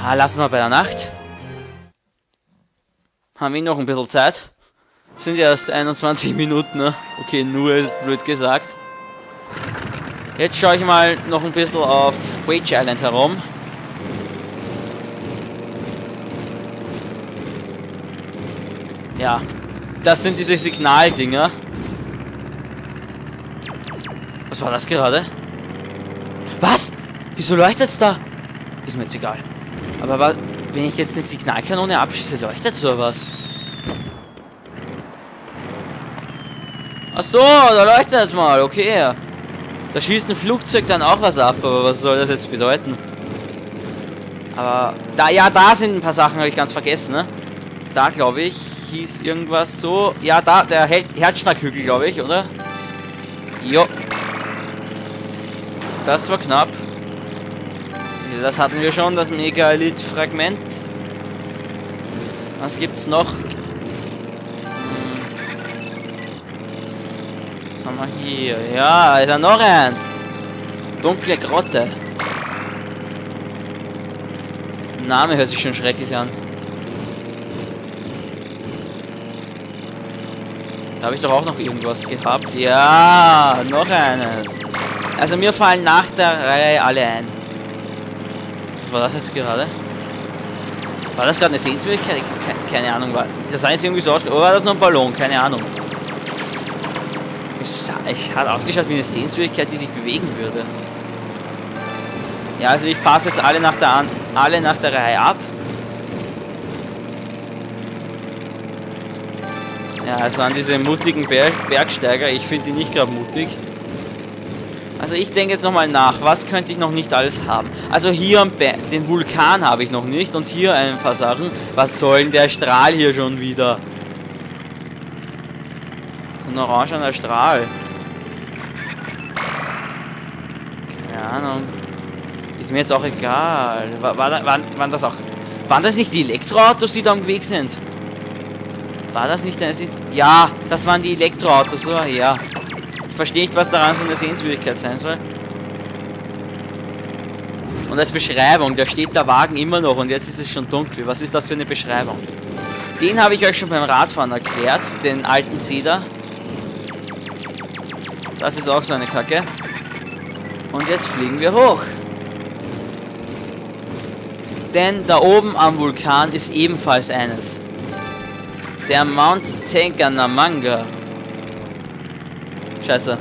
Lassen wir bei der Nacht. Haben wir noch ein bisschen Zeit. Sind ja erst 21 Minuten, ne? Okay, nur ist blöd gesagt. Jetzt schaue ich mal noch ein bisschen auf Wage Island herum. Ja, das sind diese Signaldinger. Was war das gerade? Was? Wieso leuchtet's da? Ist mir jetzt egal. Aber wenn ich jetzt eine Signalkanone abschieße, leuchtet's oder was? Ach so, da leuchtet jetzt mal, okay. Da schießt ein Flugzeug dann auch was ab, aber was soll das jetzt bedeuten? Aber, da sind ein paar Sachen, habe ich ganz vergessen, ne? Da, glaube ich, hieß irgendwas so. Ja, da, der Herzschlaghügel, glaube ich, oder? Jo. Das war knapp. Das hatten wir schon, das Megalith-Fragment. Was gibt's noch? Was haben wir hier? Ja, ist ja noch eins. Dunkle Grotte. Name hört sich schon schrecklich an. Da habe ich doch auch noch irgendwas gehabt. Ja, noch eines. Also mir fallen nach der Reihe alle ein. Was war das jetzt gerade? War das gerade eine Sehenswürdigkeit? Keine Ahnung. Das sah jetzt irgendwie so aus. Oder war das nur ein Ballon? Keine Ahnung. Es hat ausgeschaut wie eine Sehenswürdigkeit, die sich bewegen würde. Ja, also ich passe jetzt alle nach der Reihe ab. Ja, es waren diese mutigen Bergsteiger. Ich finde die nicht gerade mutig. Also ich denke jetzt nochmal nach. Was könnte ich noch nicht alles haben? Also hier den Vulkan habe ich noch nicht. Und hier ein paar Sachen. Was soll denn der Strahl hier schon wieder? So ein orangener Strahl. Keine Ahnung. Ist mir jetzt auch egal. Waren das nicht die Elektroautos, die da am Weg sind? War das nicht eine Ja, das waren die Elektroautos, oder? Ja. Ich verstehe nicht, was daran so eine Sehenswürdigkeit sein soll. Und als Beschreibung, da steht der Wagen immer noch und jetzt ist es schon dunkel. Was ist das für eine Beschreibung? Den habe ich euch schon beim Radfahren erklärt, den alten Cedar. Das ist auch so eine Kacke. Und jetzt fliegen wir hoch. Denn da oben am Vulkan ist ebenfalls eines. Der Mount Tenkanamanga. Scheiße.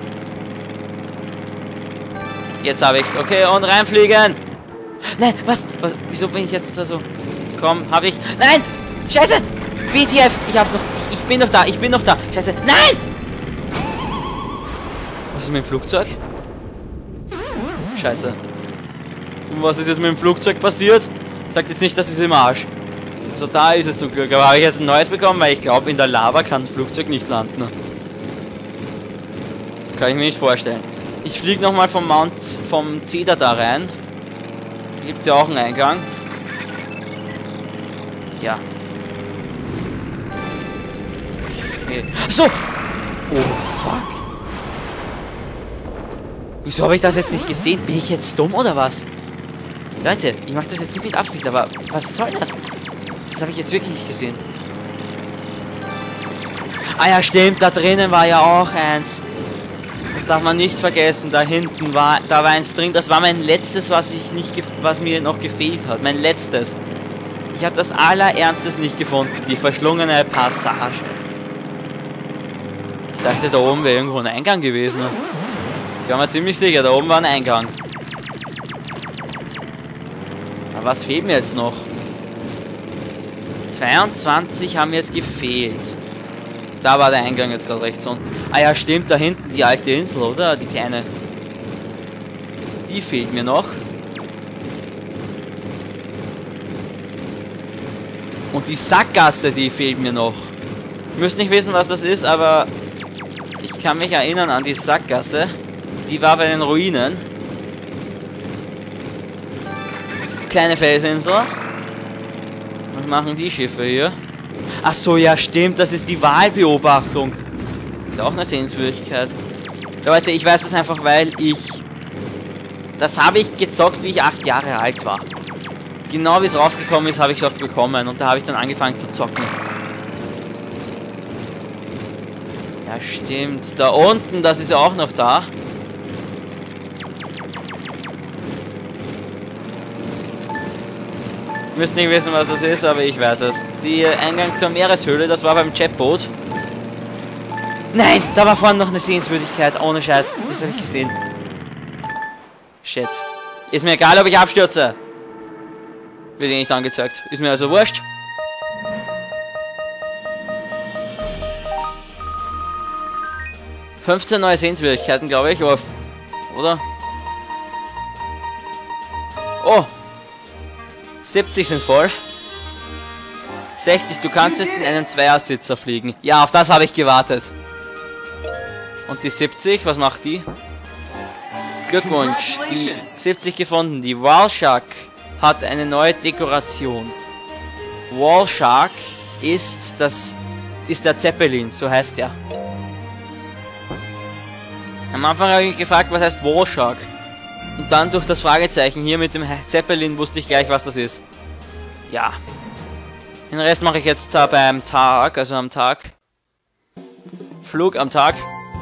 Jetzt habe ich's. Okay, und reinfliegen. Nein, was? Wieso bin ich jetzt da so? Komm, hab ich. Nein! Scheiße! WTF! Ich hab's noch. Ich bin noch da. Ich bin noch da. Scheiße. Nein! Was ist mit dem Flugzeug? Scheiße. Und was ist jetzt mit dem Flugzeug passiert? Sagt jetzt nicht, das ist im Arsch. Also da ist es zum Glück. Aber habe ich jetzt ein neues bekommen? Weil ich glaube, in der Lava kann ein Flugzeug nicht landen. Kann ich mir nicht vorstellen. Ich fliege nochmal vom Cedar da rein. Da gibt es ja auch einen Eingang. Ja. Okay. So! Oh, fuck. Wieso habe ich das jetzt nicht gesehen? Bin ich jetzt dumm oder was? Leute, ich mache das jetzt nicht mit Absicht, aber was soll das? Das habe ich jetzt wirklich nicht gesehen. Ah ja, stimmt, da drinnen war ja auch eins. Das darf man nicht vergessen, da hinten war eins drin. Das war mein letztes, was mir noch gefehlt hat. Mein letztes. Ich habe das allerernstes nicht gefunden. Die verschlungene Passage. Ich dachte, da oben wäre irgendwo ein Eingang gewesen. Ich war mir ziemlich sicher, da oben war ein Eingang. Aber was fehlt mir jetzt noch? 22 haben jetzt gefehlt. Da war der Eingang jetzt gerade rechts unten. Ah ja, stimmt, da hinten die alte Insel, oder? Die kleine. Die fehlt mir noch. Und die Sackgasse, die fehlt mir noch. Ihr müsst nicht wissen, was das ist, aber ich kann mich erinnern an die Sackgasse. Die war bei den Ruinen. Kleine Felsinsel. Was machen die Schiffe hier? Ach so, ja stimmt, das ist die Wahlbeobachtung. Ist auch eine Sehenswürdigkeit. Leute, ich weiß das einfach, weil das habe ich gezockt, wie ich 8 Jahre alt war. Genau wie es rausgekommen ist, habe ich es auch bekommen. Und da habe ich dann angefangen zu zocken. Ja, stimmt. Da unten, das ist ja auch noch da. Müsst nicht wissen, was das ist, aber ich weiß es. Die Eingang zur Meereshöhle, das war beim Jetboot. Nein, da war vorne noch eine Sehenswürdigkeit. Ohne Scheiß, das habe ich gesehen. Shit. Ist mir egal, ob ich abstürze. Wird eh nicht angezeigt. Ist mir also wurscht. ...15 neue Sehenswürdigkeiten, glaube ich, oder? Oh! 70 sind voll. 60, du kannst jetzt in einem Zweiersitzer fliegen. Ja, auf das habe ich gewartet. Und die 70, was macht die? Glückwunsch, die 70 gefunden. Die Wallshark hat eine neue Dekoration. Wallshark ist der Zeppelin, so heißt der. Am Anfang habe ich mich gefragt, was heißt Wallshark? Und dann durch das Fragezeichen hier mit dem Zeppelin wusste ich gleich, was das ist. Ja. Den Rest mache ich jetzt da beim Tag, also am Tag. Flug am Tag.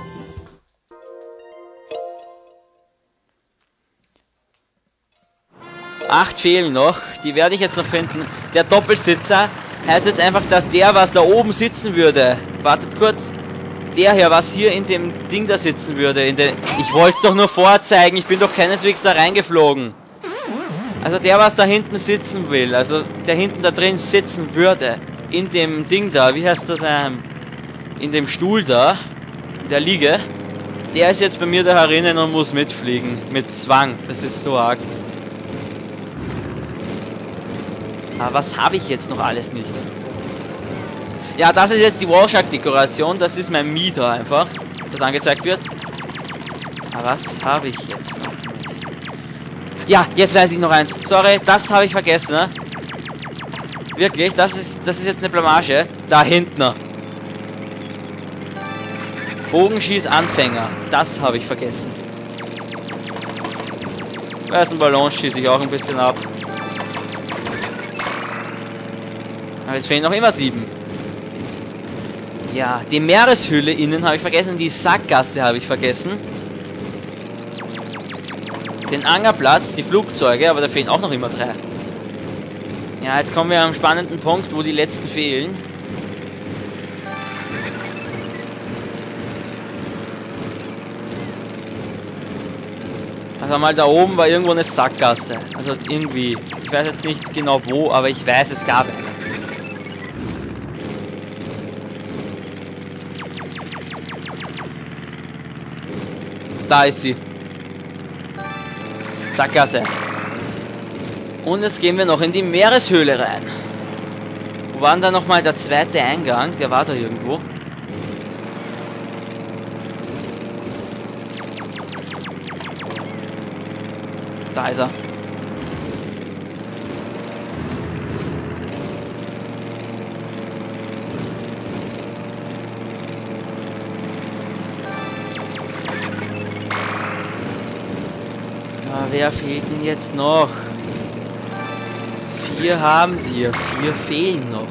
Acht fehlen noch, die werde ich jetzt noch finden. Der Doppelsitzer heißt jetzt einfach, dass der, was da oben sitzen würde. Wartet kurz. Der hier, was hier in dem Ding da sitzen würde. Ich wollte es doch nur vorzeigen, ich bin doch keineswegs da reingeflogen. Also der, was da hinten sitzen will, also der hinten da drin sitzen würde. In dem Ding da, wie heißt das? In dem Stuhl da, in der Liege. Der ist jetzt bei mir da herinnen und muss mitfliegen. Mit Zwang, das ist so arg. Aber was habe ich jetzt noch alles nicht? Ja, das ist jetzt die Wallshark-Dekoration. Das ist mein Mieter einfach, das angezeigt wird. Aber was habe ich jetzt noch? Ja, jetzt weiß ich noch eins. Sorry, das habe ich vergessen, ne? Wirklich, das ist jetzt eine Blamage. Da hinten. Bogenschießanfänger. Das habe ich vergessen. Da ist ein Ballon, schieße ich auch ein bisschen ab. Aber jetzt fehlen noch immer 7. Ja, die Meereshöhle innen habe ich vergessen. Die Sackgasse habe ich vergessen. Den Angerplatz, die Flugzeuge, aber da fehlen auch noch immer 3. Ja, jetzt kommen wir am spannenden Punkt, wo die letzten fehlen. Also mal da oben war irgendwo eine Sackgasse. Also irgendwie. Ich weiß jetzt nicht genau wo, aber ich weiß, es gab eine. Da ist sie. Sackgasse. Und jetzt gehen wir noch in die Meereshöhle rein. Wo war denn da nochmal der zweite Eingang? Der war da irgendwo. Da ist er. Ja, wer fehlt denn jetzt noch? 4 haben wir, 4 fehlen noch.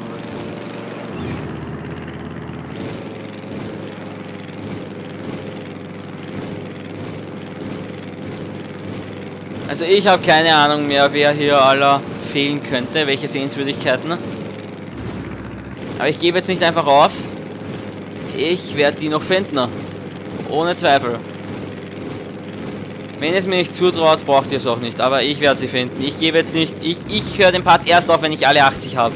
Also ich habe keine Ahnung mehr, wer hier aller fehlen könnte, welche Sehenswürdigkeiten. Aber ich gebe jetzt nicht einfach auf. Ich werde die noch finden. Ohne Zweifel. Wenn es mir nicht zutraut, braucht ihr es auch nicht. Aber ich werde sie finden. Ich gebe jetzt nicht... Ich höre den Part erst auf, wenn ich alle 80 habe.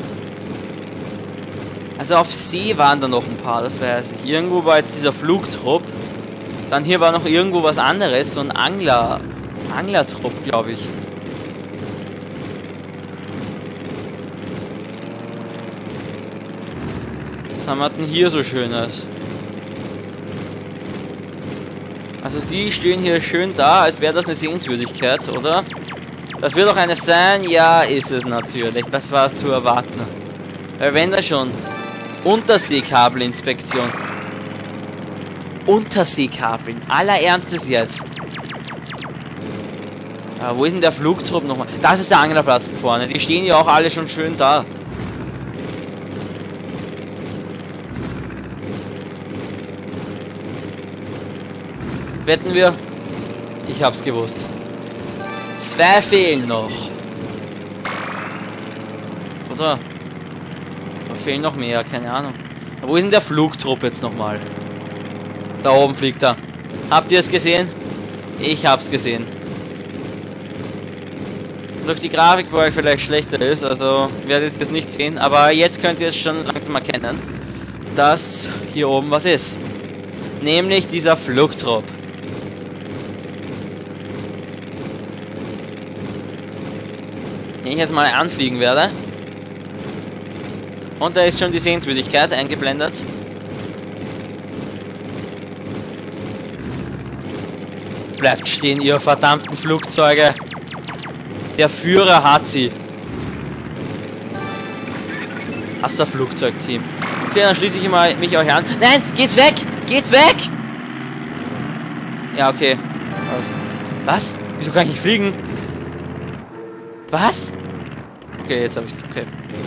Also auf See waren da noch ein paar, das weiß ich. Irgendwo war jetzt dieser Flugtrupp. Dann hier war noch irgendwo was anderes. So ein Anglertrupp, glaube ich. Was haben wir denn hier so Schönes? Also die stehen hier schön da, als wäre das eine Sehenswürdigkeit, oder? Das wird doch eine sein? Ja, ist es natürlich. Das war es zu erwarten. Weil wenn da schon Unterseekabelinspektion. Unterseekabeln. Aller Ernstes jetzt. Aber wo ist denn der Flugtrupp nochmal? Das ist der Anglerplatz da vorne. Die stehen ja auch alle schon schön da. Wetten wir? Ich hab's gewusst. 2 fehlen noch. Oder? Da fehlen noch mehr, keine Ahnung. Aber wo ist denn der Flugtrupp jetzt nochmal? Da oben fliegt er. Habt ihr es gesehen? Ich hab's gesehen. Durch die Grafik bei euch vielleicht schlechter ist, also werdet ihr es nicht sehen, aber jetzt könnt ihr es schon langsam erkennen, dass hier oben was ist. Nämlich dieser Flugtrupp. Den ich jetzt mal anfliegen werde. Und da ist schon die Sehenswürdigkeit eingeblendet. Bleibt stehen, ihr verdammten Flugzeuge. Der Führer hat sie. Hast du Flugzeugteam? Okay, dann schließe ich mich euch an. Nein, geht's weg! Geht's weg! Ja, okay. Was? Wieso kann ich nicht fliegen? Was? Okay, jetzt habe ich's. Okay.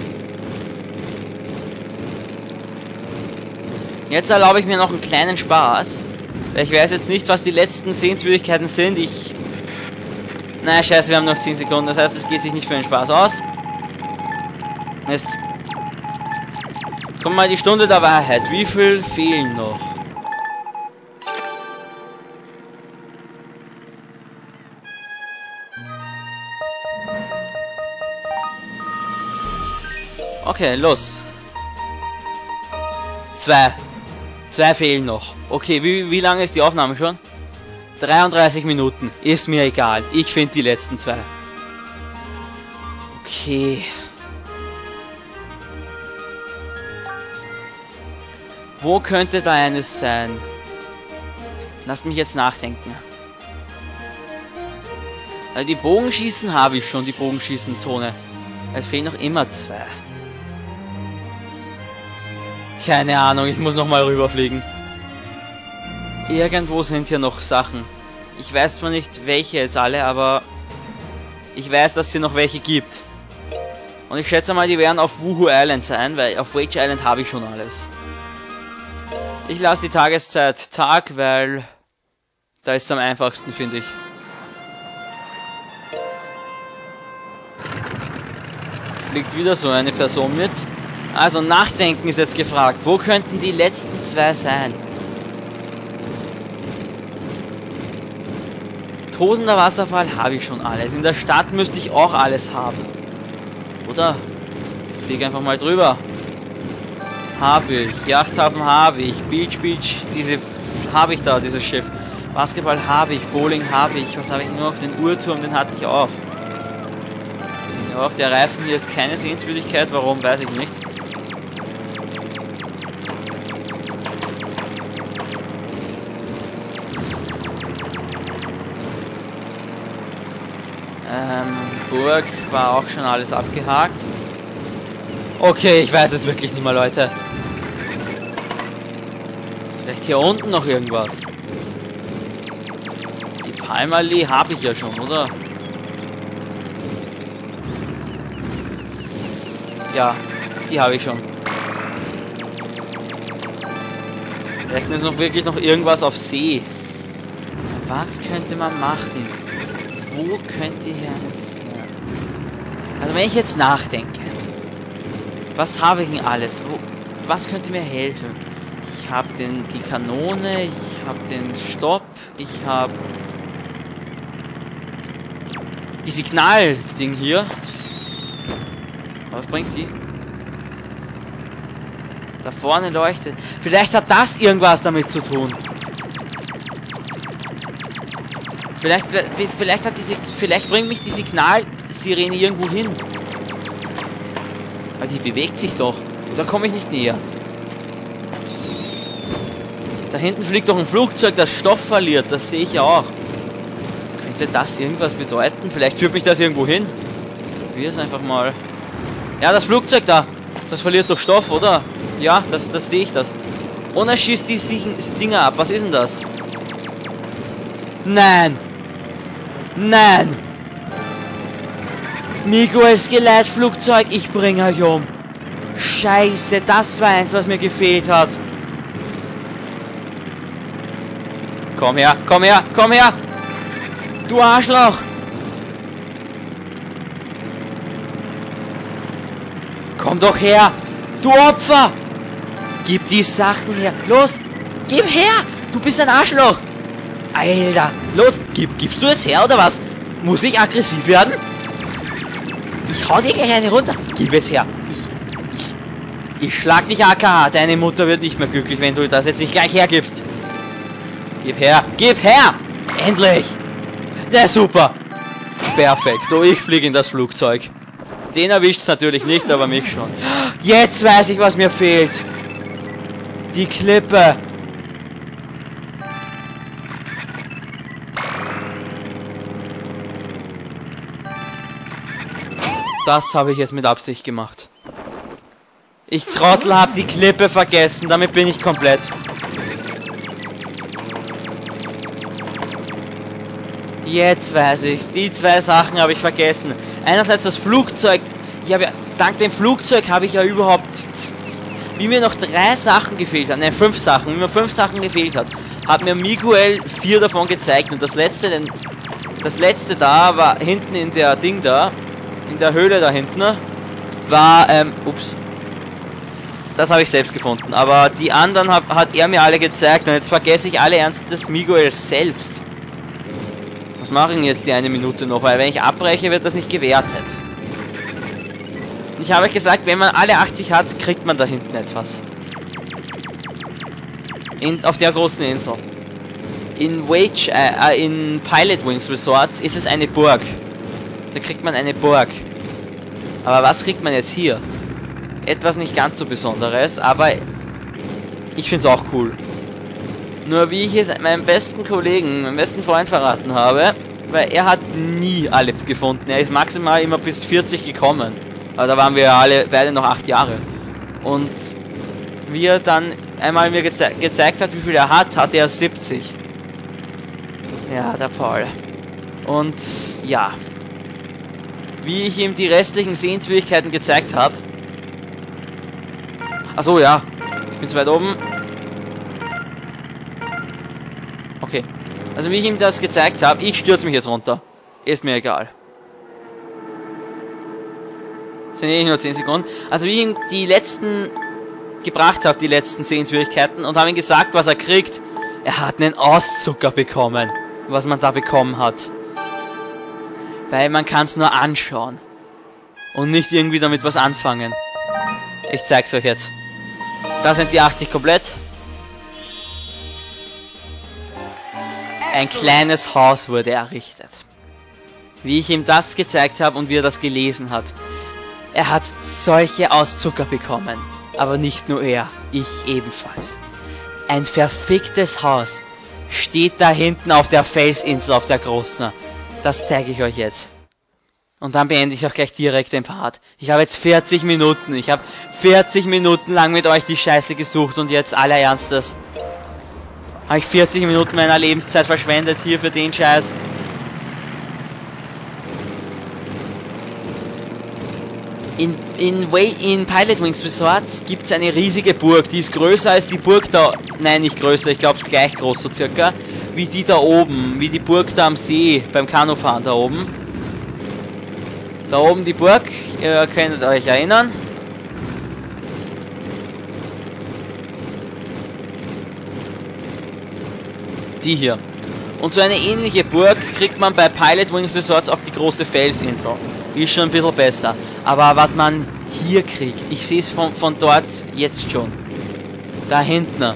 Jetzt erlaube ich mir noch einen kleinen Spaß. Weil ich weiß jetzt nicht, was die letzten Sehenswürdigkeiten sind. Naja, scheiße, wir haben noch 10 Sekunden. Das heißt, es geht sich nicht für den Spaß aus. Mist. Kommt mal die Stunde der Wahrheit. Wie viel fehlen noch? Okay, los. 2. 2 fehlen noch. Okay, wie lange ist die Aufnahme schon? 33 Minuten. Ist mir egal. Ich finde die letzten 2. Okay. Wo könnte da eines sein? Lasst mich jetzt nachdenken. Die Bogenschießen habe ich schon, die Bogenschießenzone. Es fehlen noch immer 2. Keine Ahnung, ich muss noch mal rüberfliegen. Irgendwo sind hier noch Sachen. Ich weiß zwar nicht, welche jetzt alle, aber ich weiß, dass es hier noch welche gibt. Und ich schätze mal, die werden auf Wuhu Island sein, weil auf Wage Island habe ich schon alles. Ich lasse die Tageszeit Tag, weil da ist es am einfachsten, finde ich. Fliegt wieder so eine Person mit. Also nachdenken ist jetzt gefragt. Wo könnten die letzten 2 sein? Tosender Wasserfall habe ich schon alles. In der Stadt müsste ich auch alles haben. Oder? Ich fliege einfach mal drüber. Habe ich. Yachthafen habe ich. Beach, diese habe ich da, dieses Schiff. Basketball habe ich. Bowling habe ich. Was habe ich nur noch? Den Uhrturm, den hatte ich auch. Ja, auch der Reifen hier ist keine Sehenswürdigkeit. Warum, weiß ich nicht. Burg war auch schon alles abgehakt. Okay, ich weiß es wirklich nicht mehr, Leute. Vielleicht hier unten noch irgendwas. Die Palmallee habe ich ja schon, oder? Ja, die habe ich schon. Vielleicht ist noch wirklich noch irgendwas auf See. Was könnte man machen? Wo könnte hier alles sein? Also wenn ich jetzt nachdenke, was habe ich denn alles? Was könnte mir helfen? Ich habe die Kanone, ich habe den Stopp, ich habe die Signalding hier. Was bringt die? Da vorne leuchtet. Vielleicht hat das irgendwas damit zu tun. Vielleicht bringt mich die Signalsirene irgendwo hin. Aber die bewegt sich doch. Da komme ich nicht näher. Da hinten fliegt doch ein Flugzeug, das Stoff verliert. Das sehe ich ja auch. Könnte das irgendwas bedeuten? Vielleicht führt mich das irgendwo hin. Probier es einfach mal. Ja, das Flugzeug da. Das verliert doch Stoff, oder? Ja, das sehe ich das. Und er schießt die Dinger ab. Was ist denn das? Nein! Nein! Miguels Geleitflugzeug, ich bringe euch um. Scheiße, das war eins, was mir gefehlt hat. Komm her, komm her, komm her! Du Arschloch! Komm doch her! Du Opfer! Gib die Sachen her! Los! Gib her! Du bist ein Arschloch! Alter! Los! Gibst du jetzt her oder was? Muss ich aggressiv werden? Ich hau dir gleich eine runter! Gib jetzt her! Ich schlag dich AKH! Deine Mutter wird nicht mehr glücklich, wenn du das jetzt nicht gleich hergibst! Gib her! Gib her! Endlich! Ja, super! Perfekt! Oh, ich fliege in das Flugzeug. Den erwischt's natürlich nicht, aber mich schon. Jetzt weiß ich, was mir fehlt. Die Klippe. Das habe ich jetzt mit Absicht gemacht. Ich Trottel habe die Klippe vergessen. Damit bin ich komplett. Jetzt weiß ich's. Die zwei Sachen habe ich vergessen. Einerseits das Flugzeug. Ich habe ja, dank dem Flugzeug habe ich ja überhaupt, wie mir noch 3 Sachen gefehlt haben, 5 Sachen, wie mir 5 Sachen gefehlt hat mir Miguel 4 davon gezeigt und das letzte da war hinten in der Ding da, in der Höhle da hinten, war, ups, das habe ich selbst gefunden, aber die anderen hat er mir alle gezeigt und jetzt vergesse ich alle Ernstes Miguel selbst. Was mache ich denn jetzt die 1 Minute noch, weil wenn ich abbreche, wird das nicht gewertet. Ich habe gesagt, wenn man alle 80 hat, kriegt man da hinten etwas. Auf der großen Insel. In Pilot Wings Resorts ist es eine Burg. Da kriegt man eine Burg. Aber was kriegt man jetzt hier? Etwas nicht ganz so Besonderes, aber ich finde es auch cool. Nur wie ich es meinem besten Kollegen, meinem besten Freund verraten habe, weil er hat nie alle gefunden. Er ist maximal immer bis 40 gekommen. Aber da waren wir ja alle beide noch 8 Jahre. Und wie er dann einmal mir gezeigt hat, wie viel er hat, hatte er 70. Ja, der Paul. Und ja. Wie ich ihm die restlichen Sehenswürdigkeiten gezeigt habe. Achso, ja. Ich bin zu weit oben. Okay. Also wie ich ihm das gezeigt habe, ich stürze mich jetzt runter. Ist mir egal. Sind eh nur 10 Sekunden. Also wie ich ihm die letzten gebracht habe, die letzten Sehenswürdigkeiten, und habe ihm gesagt, was er kriegt. Er hat einen Auszucker bekommen. Was man da bekommen hat. Weil man kann es nur anschauen. Und nicht irgendwie damit was anfangen. Ich zeig's euch jetzt. Da sind die 80 komplett. Ein kleines Haus wurde errichtet. Wie ich ihm das gezeigt habe und wie er das gelesen hat. Er hat solche Auszucker bekommen. Aber nicht nur er, ich ebenfalls. Ein verficktes Haus steht da hinten auf der Felsinsel, auf der großen. Das zeige ich euch jetzt. Und dann beende ich auch gleich direkt den Part. Ich habe jetzt 40 Minuten. Ich habe 40 Minuten lang mit euch die Scheiße gesucht und jetzt aller Ernstes habe ich 40 Minuten meiner Lebenszeit verschwendet hier für den Scheiß. In Pilot Wings Resorts gibt es eine riesige Burg, die ist größer als die Burg da, nein nicht größer, ich glaube gleich groß so circa, wie die da oben, wie die Burg da am See, beim Kanufahren da oben. Da oben die Burg, ihr könnt euch erinnern. Die hier. Und so eine ähnliche Burg kriegt man bei Pilot Wings Resorts auf die große Felsinsel. Die ist schon ein bisschen besser. Aber was man hier kriegt, ich sehe es von dort jetzt schon. Da hinten.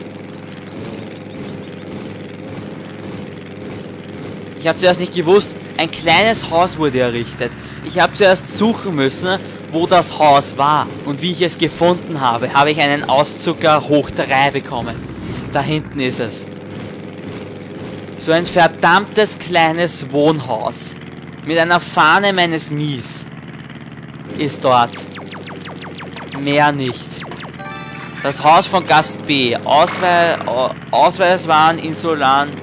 Ich habe zuerst nicht gewusst, ein kleines Haus wurde errichtet. Ich habe zuerst suchen müssen, wo das Haus war. Und wie ich es gefunden habe, habe ich einen Auszucker hoch 3 bekommen. Da hinten ist es. So ein verdammtes kleines Wohnhaus. Mit einer Fahne meines Mies. Ist dort. Mehr nicht. Das Haus von Gast B. Ausweis waren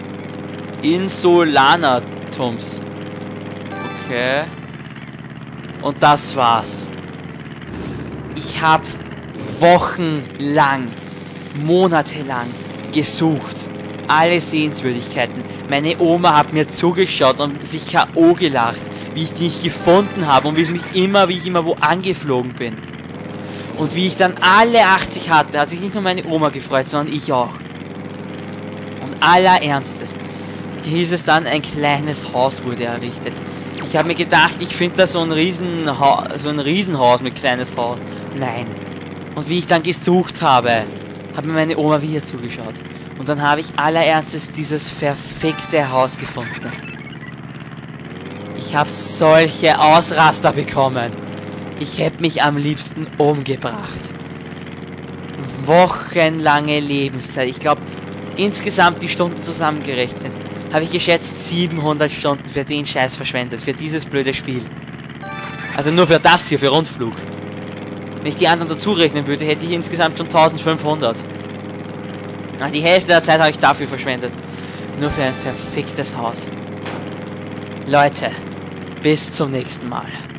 Insulanatums. Okay. Und das war's. Ich habe wochenlang, monatelang gesucht. Alle Sehenswürdigkeiten. Meine Oma hat mir zugeschaut und sich K.O. gelacht, wie ich die nicht gefunden habe und wie ich immer wo angeflogen bin. Und wie ich dann alle 80 hatte, hat sich nicht nur meine Oma gefreut, sondern ich auch. Und allerernstes hieß es dann, ein kleines Haus wurde errichtet. Ich habe mir gedacht, ich finde da so ein Riesenhaus mit kleines Haus. Nein. Und wie ich dann gesucht habe, hat mir meine Oma wieder zugeschaut. Und dann habe ich allerernstes dieses verfickte Haus gefunden. Ich habe solche Ausraster bekommen. Ich hätte mich am liebsten umgebracht. Wochenlange Lebenszeit. Ich glaube, insgesamt die Stunden zusammengerechnet, habe ich geschätzt 700 Stunden für den Scheiß verschwendet. Für dieses blöde Spiel. Also nur für das hier, für Rundflug. Wenn ich die anderen dazu rechnen würde, hätte ich insgesamt schon 1500. Na, die Hälfte der Zeit habe ich dafür verschwendet. Nur für ein verficktes Haus. Leute, bis zum nächsten Mal.